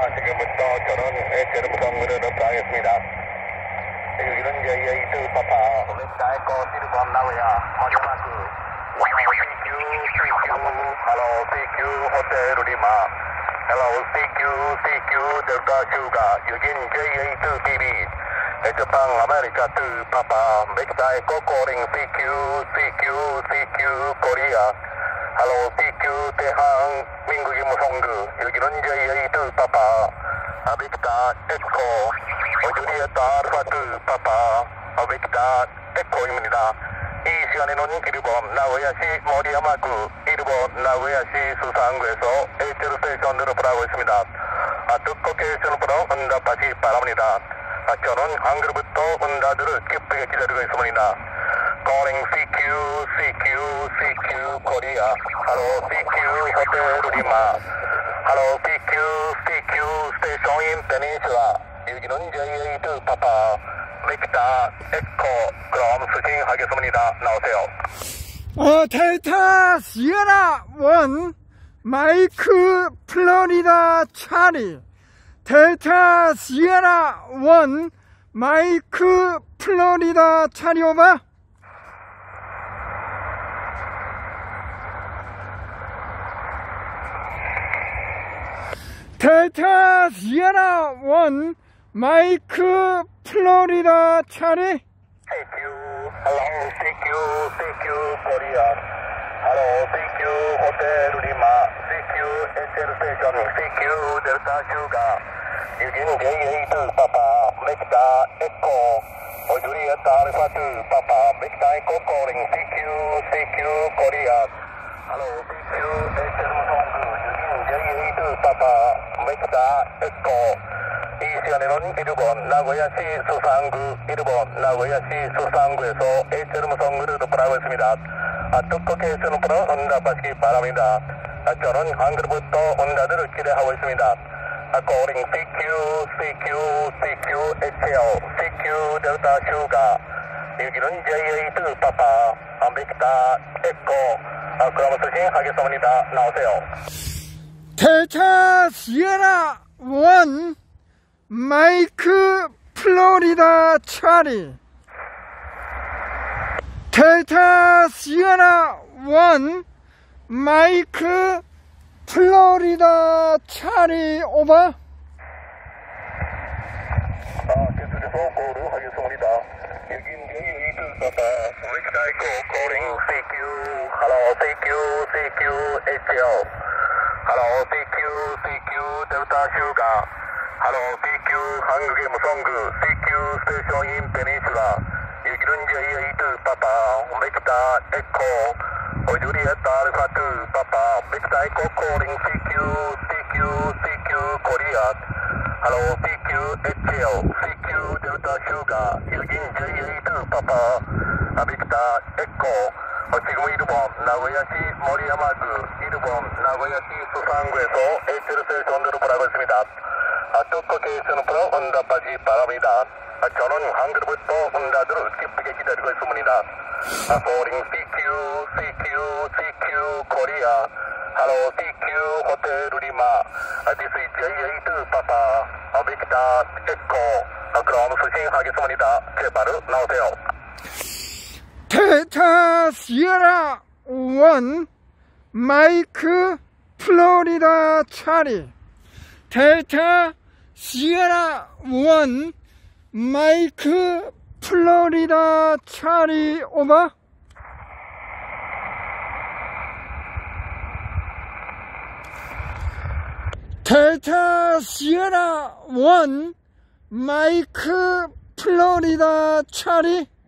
지금부터 저는 제르무성으로 하겠습니다. 여기는 JA2 파파 렉다이코 시르범 나오야 마지막 Hello CQ 호텔 리마 Hello CQ 델타 슈가 여긴 JA2 TV 저방 아메리카 2 파파 렉다이코 코링 CQ 코리아 Hello CQ 대한민국의 무성그 여기는 JA2 파파 렉다 에코 주리에타 알파2 파파 렉다 에코입니다. 이 시간에는 1번 나고야시 모리야마구 1번 나고야시 수상구에서 HL 스테이션으로 보라고 있습니다. 듣고 계시는분은 응답하시 바랍니다. 저는 한글부터 응답들을 기쁘게 기다리고 있습니다. Calling CQ 코리아 Hello CQ 호텔 리마 Hello CQ 스테이션 인 페닌슐라 여기는 JA2 파파 렉다 에코 그럼 수신하겠습니다. 나오세요. 델타 시에라 1 마이크 플로리다 차리 델타 시에라 1 마이크 플로리다 차리 오버. 델타 시에라 1 마이크 플로리다 차리 Hello CQ 코리아 Hello CQ 호텔 리마 CQ HL 스테이션 CQ 델타 슈가 여긴 JA2 파파 렉다 에코 주리에타 알파2 파파 렉다 에코 코링 CQ 코리아 Hello CQ HL 무성그 여긴 JA2 파파 렉다 에코 이 시간에는 1번 나고야시 수상구 1번 나고야시 수상구에서 HL 무성구를 보라고 있습니다. 듣고 계시는 분은 응답하시기 바랍니다. 저는 한글부터 응답을 기대하고 있습니다. Calling CQ HL CQ 델타 슈가 여기는 JA2 파파 렉다 에코 그럼 수신하겠습니다. 나오세요. 델타 시에라 1 마이크 플로리다 차리 델타 시에라 1 마이크 플로리다 차리 오버. 계속해서 고를 하겠습니다. 여긴 JA2 파파 렉다 에코 calling CQ Hello CQ HL Hello CQ 델타 슈가 Hello CQ 한국의 무성그 CQ 스테이션 인 페닌슐라 여기는 JA2 파파 렉다 에코 주리에타 알파2 파파 렉다 에코 calling CQ 코리아 Hello CQ HL CQ 델타 슈가 여긴 JA2 파파 렉다 에코 지금 1번 나고야시 모리야마구 1번 나고야시 수상구에서 HL 스테이션으로 보라고 있습니다. 듣고 계시는 분은 응답하시 바랍니다. 저는 한글부터 응답을 기쁘게 기다리고 있습니다. Calling CQ 코리아 Hello CQ 호텔 리마 This is JA2 파파 렉다 에코 그럼 수신하겠습니다. 제발 나오세요. 델타 시에라 1 마이크 플로리다 차리 델타 시에라 1 마이크 플로리다 차리 오버. 델타 시에라 1 마이크 플로리다 차리